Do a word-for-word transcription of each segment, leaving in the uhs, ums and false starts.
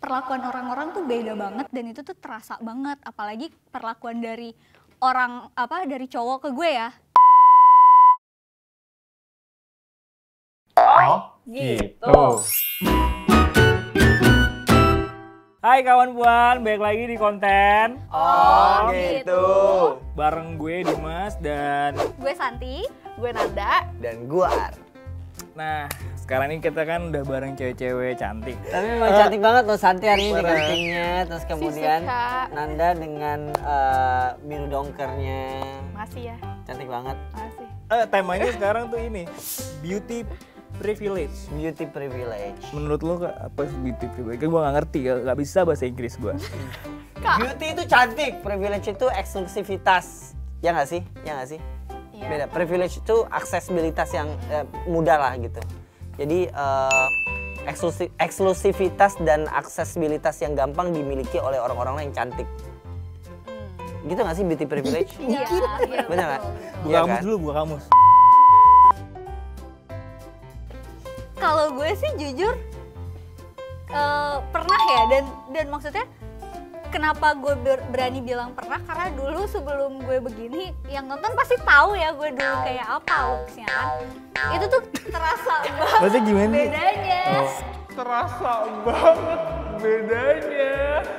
perlakuan orang-orang tuh beda banget dan itu tuh terasa banget, apalagi perlakuan dari orang apa dari cowok ke gue ya. Oh, gitu. Hai kawan Puan, balik lagi di konten. Oh, gitu. Bareng gue Dimas dan Gue Santi, Gue Nanda, dan gua Ar. nah sekarang ini kita kan udah bareng cewek-cewek cantik. Tapi memang cantik banget loh Santi hari ini dengan Parah. pinknya, terus kemudian Suka. Nanda dengan eh, biru dongkernya. Makasih ya, Cantik banget. makasih. Eh, temanya sekarang tuh ini beauty privilege. Beauty privilege. Menurut lo apa sih beauty privilege? Gue gak ngerti, gak, gak bisa bahasa Inggris gue. Beauty itu cantik, privilege itu eksklusivitas. Ya nggak sih? Ya nggak sih? Iya. Beda. Privilege itu aksesibilitas yang eh, mudah lah gitu. Jadi eh, eksklusif, eksklusivitas dan aksesibilitas yang gampang dimiliki oleh orang-orang yang cantik. Gitu nggak sih beauty privilege? Iya, iya, Bener nggak? betul. Buka Iya kamus kan? dulu, buka kamus. Kalau gue sih jujur eh, pernah ya dan dan maksudnya kenapa gue ber- berani bilang pernah karena dulu sebelum gue begini yang nonton pasti tahu ya gue dulu kayak apa looksnya kan. Itu tuh terasa banget Maksudnya gimana? bedanya. Oh. Terasa banget bedanya.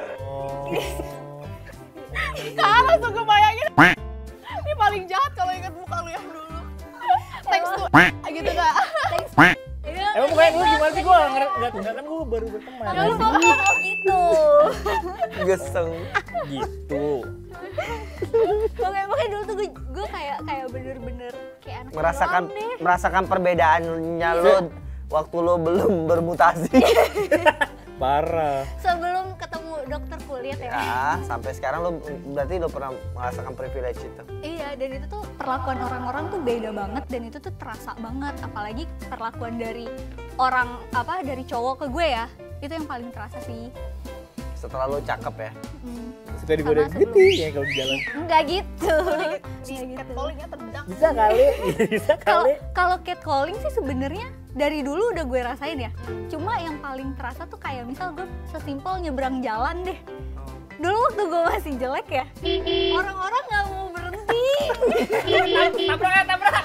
Kak, langsung kebayangin. Ini paling jahat kalau ingat muka lu yang dulu. Thanks to gitu Kak. Iya, Emang mukanya dulu gimana sih? Gue gak ngerti, gak kan gue baru berteman. dulu kok gitu. Geseng. Gitu. Pokoknya pokoknya dulu tuh gue, gue kayak kayak bener-bener kayak anak Merasakan orang deh. merasakan perbedaannya lo waktu lo belum bermutasi. Parah. Sebelum ketemu dokter kulit ya. Ya, sampai sekarang lo berarti lo pernah merasakan privilege itu. Iya, dan itu tuh perlakuan orang-orang tuh beda banget dan itu tuh terasa banget, apalagi perlakuan dari orang apa dari cowok ke gue ya. Itu yang paling terasa sih. Setelah lo cakep ya. Hmm. Suka digodain Sama gitu ya kalau di jalan. Enggak gitu. Enggak gitu. Catcallingnya tendang. Bisa kali, bisa Kalau kali. kalau catcalling sih sebenarnya dari dulu udah gue rasain ya. Cuma yang paling terasa tuh kayak misal gue sesimpel nyebrang jalan deh. Dulu waktu gue masih jelek ya, orang-orang nggak mau berhenti. Tabrak, tabrak.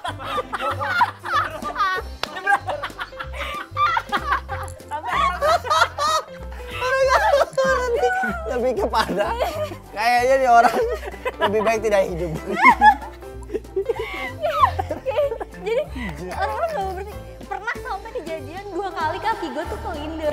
Lebih kepada kayaknya nih orang lebih baik tidak hidup. Jadi orang-orang nggak mau berhenti. Pernah sampai kejadian dua kali kaki gue tuh kelindes.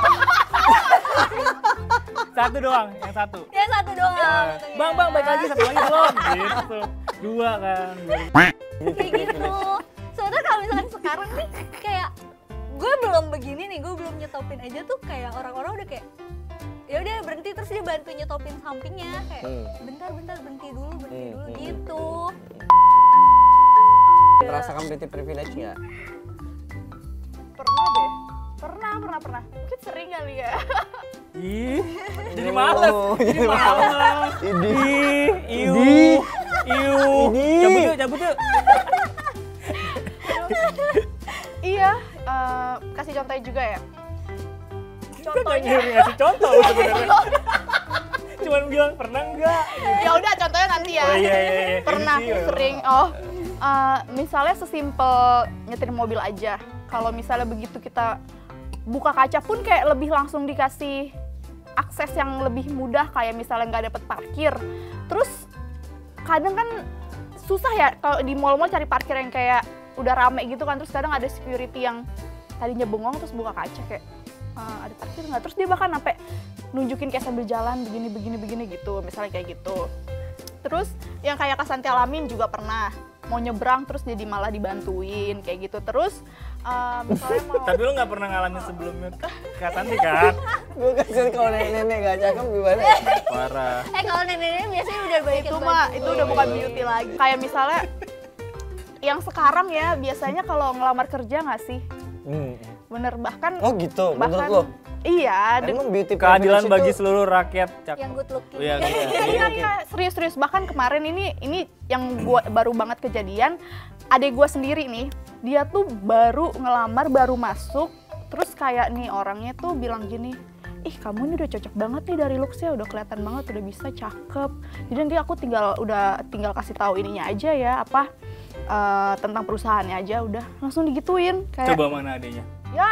Satu doang, yang satu. Ya satu doang. Bang, bang, baik lagi satu lagi belum? Gitu. Dua kan. Kayak gitu. Soalnya kalau misalkan sekarang nih kayak gue belum begini nih, gue belum nyetopin aja tuh kayak orang-orang udah kayak ya udah berhenti terus dia bantu nyetopin sampingnya kayak bentar bentar berhenti dulu berhenti dulu gitu. Merasakan beauty privilege nggak? Pernah deh. Pernah, pernah, pernah. Mungkin sering kali ya. Ih, jadi males. Oh, Jadi males. Ini. Ih, iu. Ini. Iu. Ini. Cabut yuk, cabut yuk. Iya, eh, kasih contohnya juga ya. Contohnya ngasih contoh lu sebenarnya. Cuman bilang pernah enggak? Ya udah contohnya nanti ya. Oh iya iya iya. Pernah Ini sih, sering. Oh, eh, misalnya sesimpel nyetir mobil aja. Kalau misalnya begitu kita buka kaca pun kayak lebih langsung dikasih akses yang lebih mudah, kayak misalnya nggak dapet parkir. Terus kadang kan susah ya kalau di mall-mall cari parkir yang kayak udah rame gitu kan. Terus kadang ada security yang tadinya bengong terus buka kaca kayak e, ada parkir nggak? Terus dia bahkan sampai nunjukin kayak sambil jalan begini begini begini gitu, misalnya kayak gitu. Terus yang kayak Kak Santi alamin juga pernah mau nyebrang terus jadi malah dibantuin kayak gitu. Terus uh, misalnya mau Tapi lu nggak pernah ngalamin sebelumnya Kak Santi kan? Gue kasih kalau nenek-nenek gak cakep gimana ya? Parah. Eh kalau nenek-nenek biasanya udah banyak itu yang mah bantu. itu udah bukan beauty lagi. Kayak misalnya yang sekarang ya biasanya kalau ngelamar kerja nggak sih? Hmm. Bener, bahkan Oh gitu, menurut bahkan lo? iya, de- Emang beauty Keadilan privilege bagi itu seluruh rakyat cakep. yang good looking. Iya, iya. iya, iya, serius-serius. Bahkan kemarin ini ini yang gua baru banget kejadian, adik gua sendiri nih, dia tuh baru ngelamar, baru masuk, terus kayak nih orangnya tuh bilang gini, ih kamu ini udah cocok banget nih dari looks-nya, udah kelihatan banget, udah bisa, cakep. Jadi nanti aku tinggal udah tinggal kasih tahu ininya aja ya, apa uh, tentang perusahaannya aja, udah langsung digituin kayak. Coba mana adanya? Ya.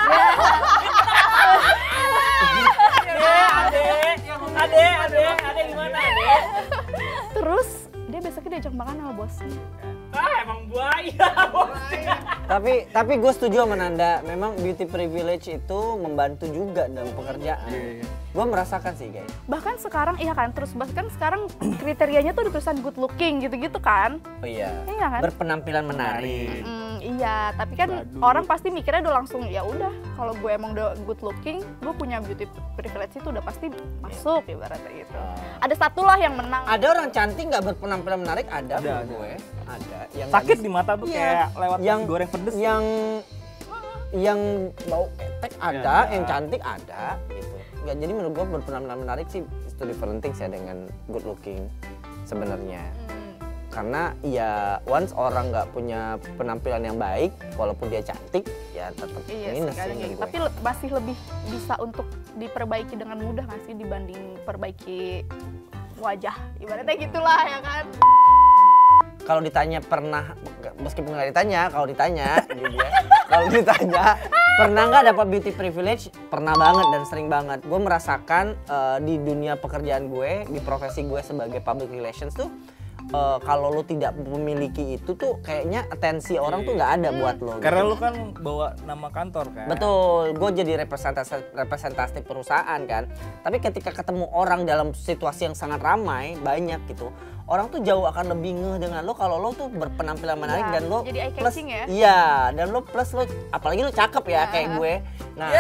Ade, ade, ade, ade gimana ade? Terus dia besoknya diajak makan sama bosnya. Ah emang buaya bosnya. Tapi tapi gue setuju sama Nanda, memang beauty privilege itu membantu juga dalam pekerjaan. Iya, iya. Gue merasakan sih guys. Bahkan sekarang iya kan, terus bahkan sekarang kriterianya tuh ditulisan good looking gitu-gitu kan. Oh iya. Iya kan? Berpenampilan menarik. Hmm, iya, tapi kan Bagus. orang pasti mikirnya udah langsung ya udah kalau gue emang udah good looking, gue punya beauty privilege itu udah pasti masuk ibaratnya gitu. Ada satu lah yang menang. Ada orang cantik nggak berpenampilan menarik, ada, Ada, menurut ada. gue. Ada. Yang Sakit nggak di mata tuh Iya. kayak lewat Yang- nasi goreng pedes. yang yang bau ketek ada, Ada. yang cantik ada gitu. Nggak, jadi menurut gue berpenampilan menarik sih itu different things ya dengan good looking sebenarnya. Hmm. Karena ya once orang nggak punya penampilan yang baik, walaupun dia cantik, ya tetap Iya minus sih, sih kayak menurut gitu. gue. Tapi le- masih lebih bisa untuk diperbaiki dengan mudah nggak sih dibanding perbaiki wajah, ibaratnya gitulah ya kan. Kalau ditanya pernah, meskipun nggak ditanya, kalau ditanya, gitu ya, kalau ditanya pernah nggak dapat beauty privilege? Pernah banget dan sering banget. Gue merasakan eh, di dunia pekerjaan gue, di profesi gue sebagai public relations tuh, eh, kalau lo tidak memiliki itu tuh kayaknya atensi orang tuh nggak ada buat lo. Karena gitu. lu kan bawa nama kantor kan. Betul, gue jadi representasi representasi perusahaan kan. Tapi ketika ketemu orang dalam situasi yang sangat ramai, banyak gitu, orang tuh jauh akan lebih ngeh dengan lo kalau lo tuh berpenampilan menarik Iya, dan lo jadi eye plus, catching ya. iya, dan lo plus lo, apalagi lo cakep ya kayak gue. Nah,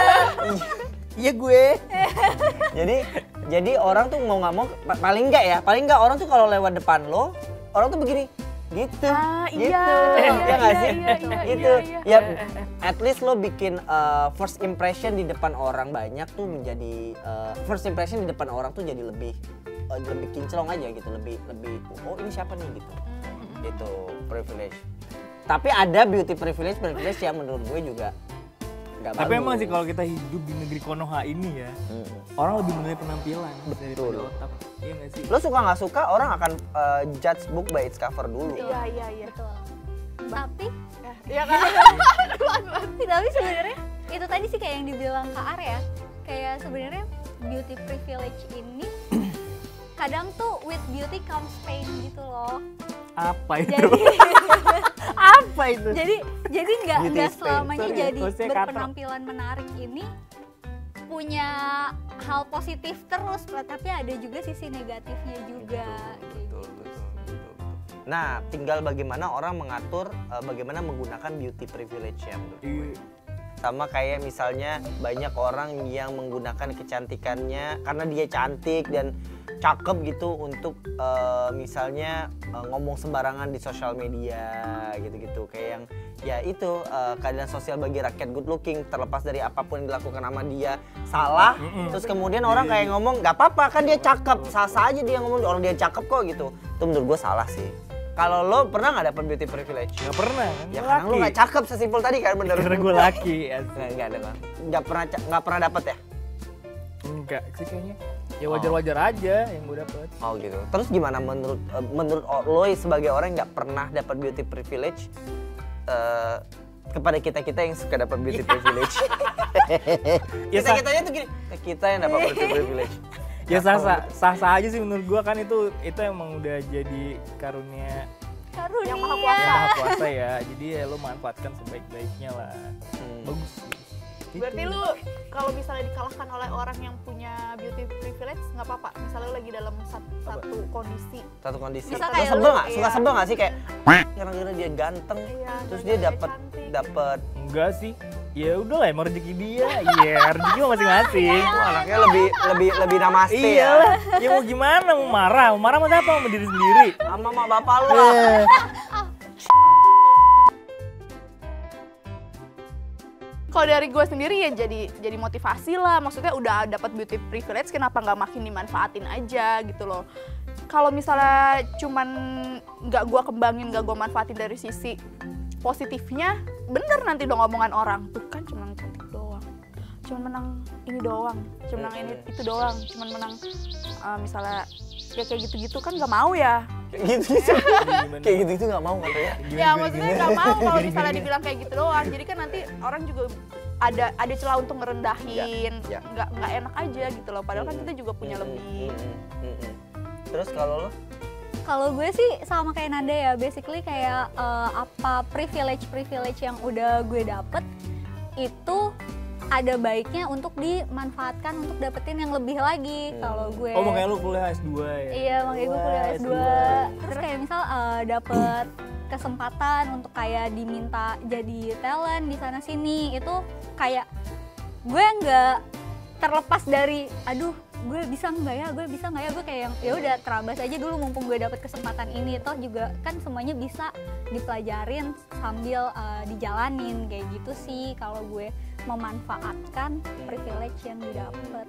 iya gue. jadi jadi orang tuh mau nggak mau, pa- paling nggak ya, paling nggak orang tuh kalau lewat depan lo, orang tuh begini. Gitu, Ah, gitu, iya, ya iya, nggak iya, sih, iya, iya, gitu, iya, ya, iya. at least lo bikin uh, first impression di depan orang banyak tuh menjadi uh, first impression di depan orang tuh jadi lebih uh, lebih kinclong aja gitu, lebih lebih oh ini siapa nih gitu, itu privilege. Tapi ada beauty privilege privilege yang menurut gue juga nggak bagus. Tapi emang sih kalau kita hidup di negeri Konoha ini ya, Mm. orang lebih menilai penampilan Betul. daripada otak. Iya nggak sih? Lo suka nggak suka orang akan uh, judge book by its cover dulu. Iya iya iya. Betul. Tapi Iya kan? tapi sebenarnya itu tadi sih kayak yang dibilang Kak Arya, kayak sebenarnya beauty privilege ini kadang tuh with beauty comes pain gitu loh. Apa itu? Jadi Apa itu? jadi jadi nggak Beauty nggak is pain. selamanya Sorry, jadi hostnya Kato. berpenampilan menarik ini punya hal positif terus, tapi ada juga sisi negatifnya juga. kayak gitu. Nah, tinggal bagaimana orang mengatur uh, bagaimana menggunakan beauty privilege ya menurut gue. Iya. Sama kayak misalnya banyak orang yang menggunakan kecantikannya karena dia cantik dan cakep gitu untuk uh, misalnya uh, ngomong sembarangan di sosial media gitu-gitu, kayak yang ya itu uh, keadaan sosial bagi rakyat good looking, terlepas dari apapun yang dilakukan sama dia salah. Mm-mm. Terus kemudian orang kayak ngomong nggak apa-apa kan dia cakep, sah-sah aja dia ngomong orang dia cakep kok gitu. Itu menurut gue salah sih. Kalau lo pernah nggak dapat beauty privilege? Nggak pernah kan? Ya Gua karena lo laki. nggak cakep sesimpel tadi kan, bener. Karena gue laki. Nggak, nggak ada bang. Nggak pernah ca- nggak pernah dapet ya? Enggak sih kayaknya. Ya wajar-wajar aja yang gue dapet. Oh gitu. Terus gimana menurut eh, menurut lo sebagai orang yang nggak pernah dapat beauty privilege, eh, kepada kita kita yang suka dapat beauty privilege? Ya, kita sah- kitanya tuh gini, kita yang dapat beauty privilege. Ya sah-sah sah-sah aja sih menurut gue kan itu itu emang udah jadi karunia Karunia. Yang maha yang kuasa. maha kuasa ya. Jadi ya lo manfaatkan sebaik-baiknya lah. Hmm. Bagus. Berarti lu kalau misalnya dikalahkan oleh orang yang punya beauty privilege nggak apa-apa. Misalnya lu lagi dalam satu, satu kondisi. Satu kondisi. Misal Lo kayak sebel lu, nggak? Suka iya. sebel nggak sih kayak gara-gara dia ganteng, Iya, terus dia gara-gara dapat cantik. dapat Enggak sih. Ya udah lah emang rezeki dia. Iya, rezeki mah masing-masing. Wah, anaknya lebih lebih lebih namaste ya. Iyalah, ya mau gimana, mau marah, mau marah sama siapa, sama diri sendiri. Sama mak bapak lu lah. Kalau dari gue sendiri ya jadi jadi motivasi lah. Maksudnya udah dapat beauty privilege, kenapa nggak makin dimanfaatin aja gitu loh. Kalau misalnya cuman nggak gue kembangin, nggak gue manfaatin dari sisi positifnya, bener nanti dong omongan orang tuh kan cuman cantik doang. cuman menang ini doang, cuman menang ini itu doang, cuman menang uh, misalnya ya kayak gitu-gitu kan nggak mau ya. Kayak gitu-gitu. Kayak gitu-gitu nggak mau katanya. Ya maksudnya nggak mau kalau misalnya dibilang kayak gitu doang. Jadi kan nanti orang juga ada ada celah untuk ngerendahin, Ya, ya. nggak nggak enak aja gitu loh. Padahal kan kita juga punya lebih. Terus kalau lo? Kalau gue sih sama kayak Nanda ya, basically kayak eh, apa privilege-privilege yang udah gue dapet itu ada baiknya untuk dimanfaatkan untuk dapetin yang lebih lagi. Hmm. Kalau gue Oh makanya lu kuliah S dua ya? iya makanya gue kuliah Wah, S dua. Terus kayak misal eh, dapet kesempatan untuk kayak diminta jadi talent di sana sini, itu kayak gue nggak terlepas dari aduh gue bisa nggak ya, gue bisa nggak ya, gue kayak yang ya udah terabas aja dulu mumpung gue dapet kesempatan ini. Toh juga kan semuanya bisa dipelajarin sambil uh, dijalanin kayak gitu sih kalau gue memanfaatkan privilege yang didapat.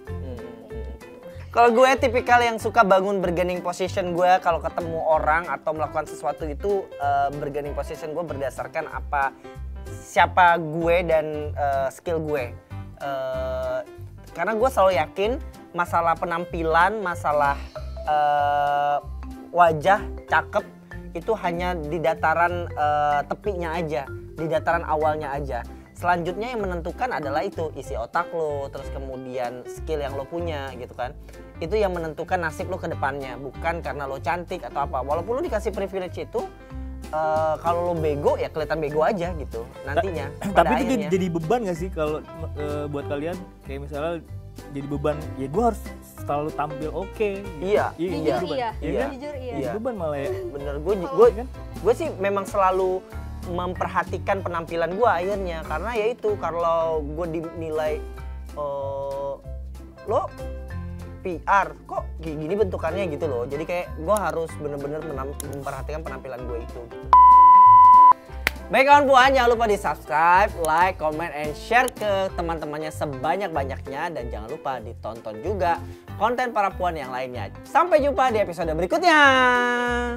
Kalau gue tipikal yang suka bangun bargaining position gue kalau ketemu orang atau melakukan sesuatu itu uh, bargaining position gue berdasarkan apa siapa gue dan uh, skill gue. Uh, karena gue selalu yakin masalah penampilan, masalah uh, wajah cakep itu hanya di dataran uh, tepinya aja, di dataran awalnya aja. Selanjutnya yang menentukan adalah itu isi otak lo, terus kemudian skill yang lo punya gitu kan. Itu yang menentukan nasib lo ke depannya, bukan karena lo cantik atau apa. Walaupun lo dikasih privilege itu, uh, kalau lo bego ya kelihatan bego aja gitu nantinya. Tapi itu akhirnya. jadi beban gak sih kalau uh, buat kalian kayak misalnya jadi beban ya gue harus selalu tampil oke. Okay, gitu. Iya, iya, Jujur jadi beban. iya, Iya kan? jujur iya. Jadi beban malah ya. Bener, gue Oh. gue kan? gue sih memang selalu memperhatikan penampilan gue akhirnya, karena ya itu kalau gue dinilai uh, lo P R kok kayak gini bentukannya gitu loh, jadi kayak gue harus bener-bener menam- memperhatikan penampilan gue itu gitu. Baik kawan puan, jangan lupa di subscribe, like, comment, and share ke teman-temannya sebanyak-banyaknya, dan jangan lupa ditonton juga konten para puan yang lainnya. Sampai jumpa di episode berikutnya.